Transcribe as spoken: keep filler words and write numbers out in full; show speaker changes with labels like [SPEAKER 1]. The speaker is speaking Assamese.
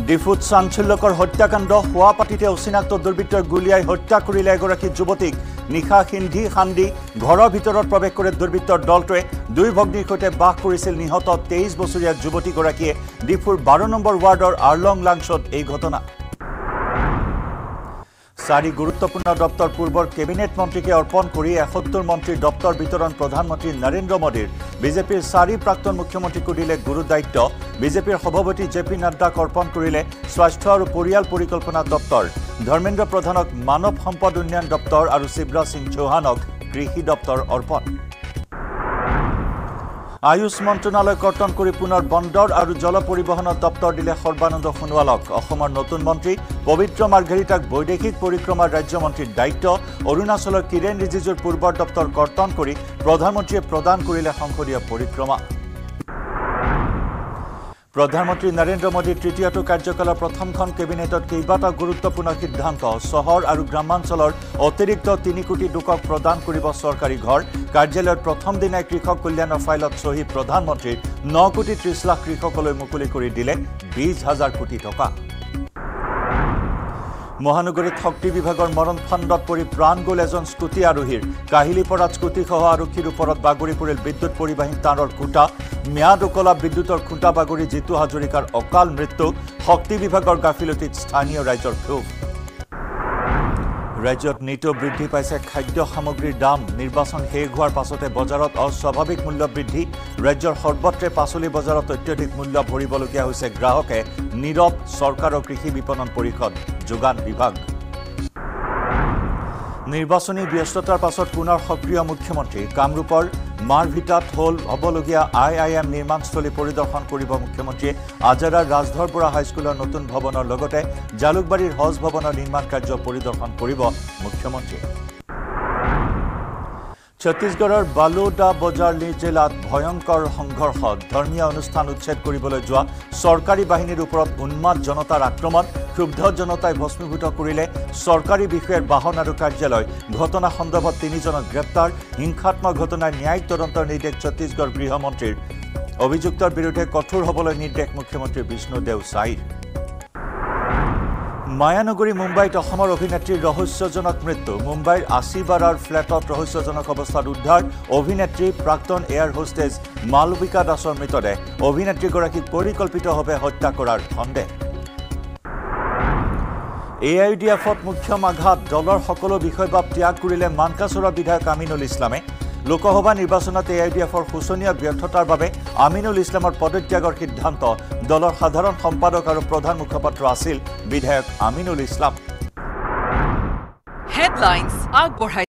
[SPEAKER 1] ডিফুত চাঞ্চল্যকৰ হত্যাকাণ্ড হোৱা পাতিতে অচিনাক্ত দুৰ্বৃত্তই গুলিয়াই হত্যা কৰিলে এগৰাকী যুৱতীক নিশা সিন্ধি খান্দি ঘৰৰ ভিতৰত প্ৰৱেশ কৰে দুৰ্বৃত্তৰ দলটোৱে দুই ভগ্নীৰ সৈতে বাস কৰিছিল নিহত তেইছ বছৰীয়া যুৱতীগৰাকীয়ে ডিফুৰ বাৰ নম্বৰ ৱাৰ্ডৰ আৰলং লাংছত এই ঘটনা চাৰি গুৰুত্বপূৰ্ণ দপ্তৰ পূৰ্বৰ কেবিনেট মন্ত্ৰীকে অৰ্পণ কৰি এসত্তৰ মন্ত্ৰীৰ দপ্তৰ বিতৰণ প্ৰধানমন্ত্ৰী নৰেন্দ্ৰ মোদীৰ বিজেপিৰ চাৰি প্ৰাক্তন মুখ্যমন্ত্ৰীক দিলে গুৰু দায়িত্ব বিজেপিৰ সভাপতি জে পি নাড্ডাক অৰ্পণ কৰিলে স্বাস্থ্য আৰু পৰিয়াল পৰিকল্পনা দপ্তৰ ধৰ্মেন্দ্ৰ প্ৰধানক মানৱ সম্পদ উন্নয়ন দপ্তৰ আৰু শিৱৰাজ সিং চৌহানক কৃষি দপ্তৰ অৰ্পণ আয়ুষ মন্ত্ৰণালয় কৰ্তন কৰি পুনৰ বন্দৰ আৰু জল পৰিবহণ দপ্তৰ দিলে সৰ্বানন্দ সোণোৱালক অসমৰ নতুন মন্ত্ৰী পবিত্ৰ মাৰ্ঘেৰিটাক বৈদেশিক পৰিক্ৰমাৰ ৰাজ্যমন্ত্ৰীৰ দায়িত্ব অৰুণাচলৰ কিৰেণ ৰিজিজুৰ পূৰ্বৰ দপ্তৰ কৰ্তন কৰি প্ৰধানমন্ত্ৰীয়ে প্ৰদান কৰিলে সংসদীয় পৰিক্ৰমা প্ৰধানমন্ত্ৰী নৰেন্দ্ৰ মোদীৰ তৃতীয়টো কাৰ্যকালৰ প্ৰথমখন কেবিনেটত কেইবাটাও গুৰুত্বপূৰ্ণ সিদ্ধান্ত চহৰ আৰু গ্ৰামাঞ্চলৰ অতিৰিক্ত তিনি কোটি লোকক প্ৰদান কৰিব চৰকাৰী ঘৰ কাৰ্যালয়ৰ প্ৰথম দিনাই কৃষক কল্যাণৰ ফাইলত চহী প্ৰধানমন্ত্ৰীৰ ন কোটি ত্ৰিশ লাখ কৃষকলৈ মুকলি কৰি দিলে বিশ হাজাৰ কোটি টকা মহানগৰীত শক্তি বিভাগৰ মৰণ ফাণ্ডত পৰি প্ৰাণ গ'ল এজন স্কুটি আৰোহীৰ কাহিলীপৰাত স্কুটিসহ আৰক্ষীৰ ওপৰত বাগৰি পৰিল বিদ্যুৎ পৰিবাহী তাঁৰৰ খুঁটা ম্যাদ উকলা বিদ্যুতৰ খুঁটা বাগৰি জিতু হাজৰিকাৰ অকাল মৃত্যু শক্তি বিভাগৰ গাফিলতিত স্থানীয় ৰাইজৰ ক্ষোভ ৰাজ্যত নিতৌ বৃদ্ধি পাইছে খাদ্য সামগ্ৰীৰ দাম নিৰ্বাচন শেষ হোৱাৰ পাছতে বজাৰত অস্বাভাৱিক মূল্য বৃদ্ধি ৰাজ্যৰ সৰ্বত্ৰে পাচলি বজাৰত অত্যধিক মূল্য ভৰিবলগীয়া হৈছে গ্ৰাহকে নীৰৱ চৰকাৰৰ কৃষি বিপণন পৰিষদ যোগান বিভাগ নিৰ্বাচনী ব্যস্ততাৰ পাছত পুনৰ সক্ৰিয় মুখ্যমন্ত্ৰী কামৰূপৰ মাৰভিটাত হল হ'বলগীয়া আই আই এম নিৰ্মাণস্থলী পৰিদৰ্শন কৰিব মুখ্যমন্ত্ৰীয়ে আজাৰাৰ ৰাজধৰ বৰা হাইস্কুলৰ নতুন ভৱনৰ লগতে জালুকবাৰীৰ হজ ভৱনৰ নিৰ্মাণ কাৰ্য পৰিদৰ্শন কৰিব মুখ্যমন্ত্ৰীয়ে ছত্তীশগড়ৰ বালোদা বজাৰ জিলাত ভয়ংকৰ সংঘৰ্ষত ধৰ্মীয় অনুষ্ঠান উচ্ছেদ কৰিবলৈ যোৱা চৰকাৰী বাহিনীৰ ওপৰত উন্মাদ জনতাৰ আক্ৰমণ ক্ষুব্ধ জনতাই ভস্মীভূত কৰিলে চৰকাৰী বিষয়াৰ বাহন আৰু কাৰ্যালয় ঘটনা সন্দৰ্ভত তিনিজনক গ্ৰেপ্তাৰ হিংসাত্মক ঘটনাৰ ন্যায়িক তদন্তৰ নিৰ্দেশ ছত্তীশগড় গৃহমন্ত্ৰীৰ অভিযুক্তৰ বিৰুদ্ধে কঠোৰ হ'বলৈ নিৰ্দেশ মুখ্যমন্ত্ৰী বিষ্ণুদেৱ সাইৰ মায়ানগৰী মুম্বাইত অসমৰ অভিনেত্ৰীৰ ৰহস্যজনক মৃত্যু মুম্বাইৰ আশীবাৰাৰ ফ্লেটত ৰহস্যজনক অৱস্থাত উদ্ধাৰ অভিনেত্ৰী প্ৰাক্তন এয়াৰ হোষ্টেজ মালবিকা দাসৰ মৃতদেহ অভিনেত্ৰীগৰাকীক পৰিকল্পিতভাৱে হত্যা কৰাৰ সন্দেহ এ আই ডি এফত মুখ্য আঘাত দলৰ সকলো বিষয়বাব ত্যাগ কৰিলে মানকাছৰৰ বিধায়ক আমিনুল ইছলামে লোকসভা নিৰ্বাচনত এ আই ডি এফৰ শোচনীয় ব্যৰ্থতাৰ বাবে আমিনুল ইছলামৰ পদত্যাগৰ সিদ্ধান্ত দলৰ সাধাৰণ সম্পাদক আৰু প্ৰধান মুখপাত্ৰ আছিল বিধায়ক আমিনুল ইছলাম
[SPEAKER 2] হেডলাইন্স আগবঢ়াই